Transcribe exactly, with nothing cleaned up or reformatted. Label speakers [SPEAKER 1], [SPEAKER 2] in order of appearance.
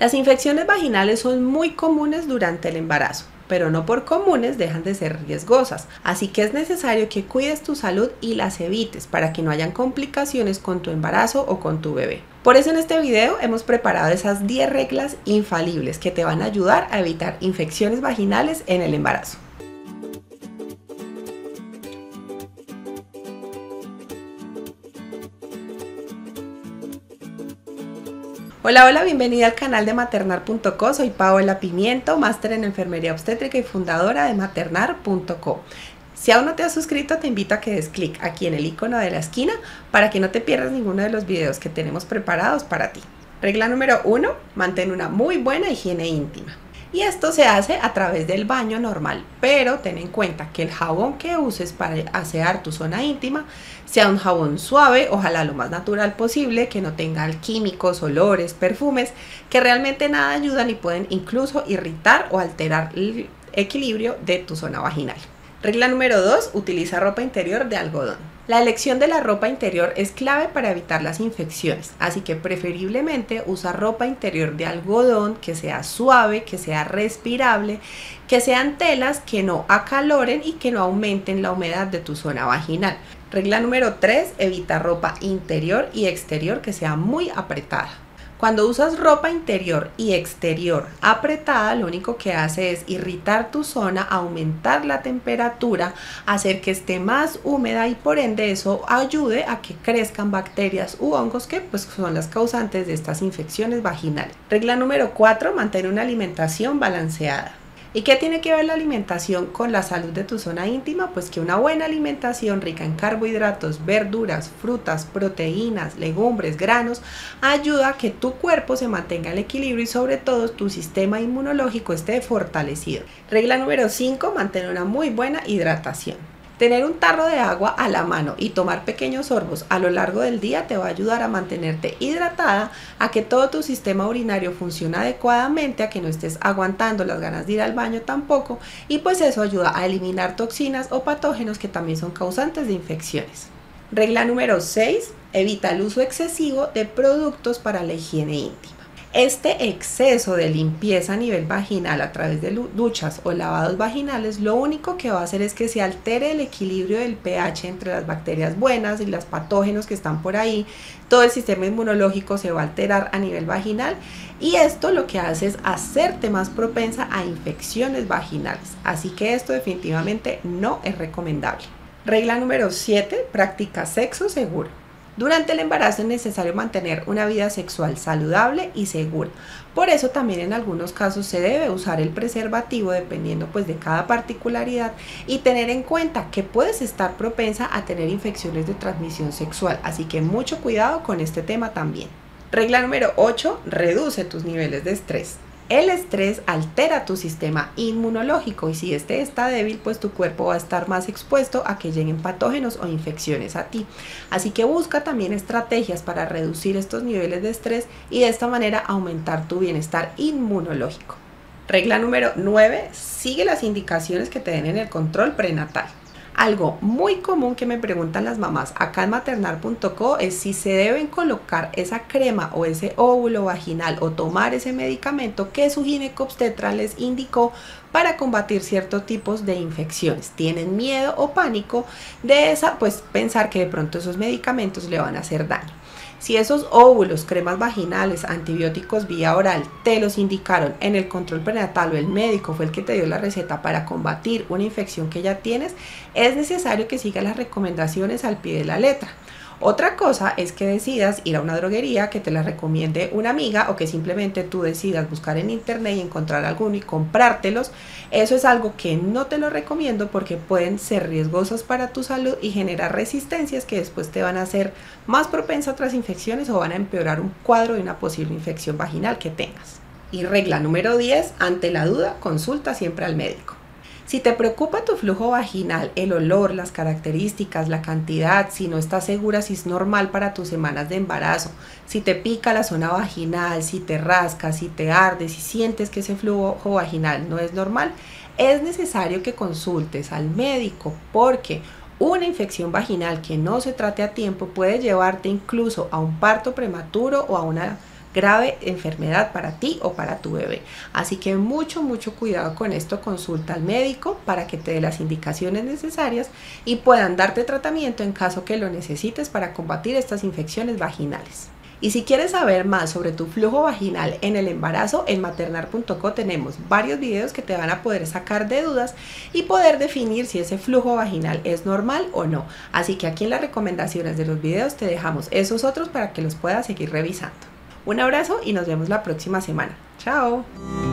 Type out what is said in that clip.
[SPEAKER 1] Las infecciones vaginales son muy comunes durante el embarazo, pero no por comunes dejan de ser riesgosas, así que es necesario que cuides tu salud y las evites para que no hayan complicaciones con tu embarazo o con tu bebé. Por eso en este video hemos preparado esas diez reglas infalibles que te van a ayudar a evitar infecciones vaginales en el embarazo. Hola, hola, bienvenida al canal de maternar punto co, soy Paola Pimiento, máster en enfermería obstétrica y fundadora de maternar punto co. Si aún no te has suscrito, te invito a que des clic aquí en el icono de la esquina para que no te pierdas ninguno de los videos que tenemos preparados para ti. Regla número uno, mantén una muy buena higiene íntima. Y esto se hace a través del baño normal, pero ten en cuenta que el jabón que uses para asear tu zona íntima sea un jabón suave, ojalá lo más natural posible, que no tenga químicos, olores, perfumes, que realmente nada ayudan y pueden incluso irritar o alterar el equilibrio de tu zona vaginal. Regla número dos, utiliza ropa interior de algodón. La elección de la ropa interior es clave para evitar las infecciones, así que preferiblemente usa ropa interior de algodón que sea suave, que sea respirable, que sean telas que no acaloren y que no aumenten la humedad de tu zona vaginal. Regla número tres, evita ropa interior y exterior que sea muy apretada. Cuando usas ropa interior y exterior apretada, lo único que hace es irritar tu zona, aumentar la temperatura, hacer que esté más húmeda y por ende eso ayude a que crezcan bacterias u hongos que pues son las causantes de estas infecciones vaginales. Regla número cuatro, mantén una alimentación balanceada. ¿Y qué tiene que ver la alimentación con la salud de tu zona íntima? Pues que una buena alimentación rica en carbohidratos, verduras, frutas, proteínas, legumbres, granos, ayuda a que tu cuerpo se mantenga en equilibrio y sobre todo tu sistema inmunológico esté fortalecido. Regla número cinco, mantén una muy buena hidratación. Tener un tarro de agua a la mano y tomar pequeños sorbos a lo largo del día te va a ayudar a mantenerte hidratada, a que todo tu sistema urinario funcione adecuadamente, a que no estés aguantando las ganas de ir al baño tampoco, y pues eso ayuda a eliminar toxinas o patógenos que también son causantes de infecciones. Regla número seis, evita el uso excesivo de productos para la higiene íntima. Este exceso de limpieza a nivel vaginal a través de duchas o lavados vaginales lo único que va a hacer es que se altere el equilibrio del pH entre las bacterias buenas y los patógenos que están por ahí. Todo el sistema inmunológico se va a alterar a nivel vaginal y esto lo que hace es hacerte más propensa a infecciones vaginales. Así que esto definitivamente no es recomendable. Regla número siete, practica sexo seguro. Durante el embarazo es necesario mantener una vida sexual saludable y segura. Por eso también en algunos casos se debe usar el preservativo dependiendo pues de cada particularidad y tener en cuenta que puedes estar propensa a tener infecciones de transmisión sexual. Así que mucho cuidado con este tema también. Regla número ocho, reduce tus niveles de estrés. El estrés altera tu sistema inmunológico y si este está débil, pues tu cuerpo va a estar más expuesto a que lleguen patógenos o infecciones a ti. Así que busca también estrategias para reducir estos niveles de estrés y de esta manera aumentar tu bienestar inmunológico. Regla número nueve, sigue las indicaciones que te den en el control prenatal. Algo muy común que me preguntan las mamás acá en maternar punto co es si se deben colocar esa crema o ese óvulo vaginal o tomar ese medicamento que su ginecobstetra les indicó para combatir ciertos tipos de infecciones. ¿Tienen miedo o pánico de esa? Pues pensar que de pronto esos medicamentos le van a hacer daño. Si esos óvulos, cremas vaginales, antibióticos vía oral te los indicaron en el control prenatal o el médico fue el que te dio la receta para combatir una infección que ya tienes, es necesario que sigas las recomendaciones al pie de la letra. Otra cosa es que decidas ir a una droguería, que te la recomiende una amiga o que simplemente tú decidas buscar en internet y encontrar alguno y comprártelos. Eso es algo que no te lo recomiendo porque pueden ser riesgosos para tu salud y generar resistencias que después te van a hacer más propensa a otras infecciones o van a empeorar un cuadro de una posible infección vaginal que tengas. Y regla número diez, ante la duda, consulta siempre al médico. Si te preocupa tu flujo vaginal, el olor, las características, la cantidad, si no estás segura si es normal para tus semanas de embarazo, si te pica la zona vaginal, si te rasca, si te arde, si sientes que ese flujo vaginal no es normal, es necesario que consultes al médico porque una infección vaginal que no se trate a tiempo puede llevarte incluso a un parto prematuro o a una grave enfermedad para ti o para tu bebé. Así que mucho, mucho cuidado con esto. Consulta al médico para que te dé las indicaciones necesarias y puedan darte tratamiento en caso que lo necesites para combatir estas infecciones vaginales. Y si quieres saber más sobre tu flujo vaginal en el embarazo, en maternar punto co tenemos varios videos que te van a poder sacar de dudas y poder definir si ese flujo vaginal es normal o no. Así que aquí en las recomendaciones de los videos te dejamos esos otros para que los puedas seguir revisando. Un abrazo y nos vemos la próxima semana. ¡Chao!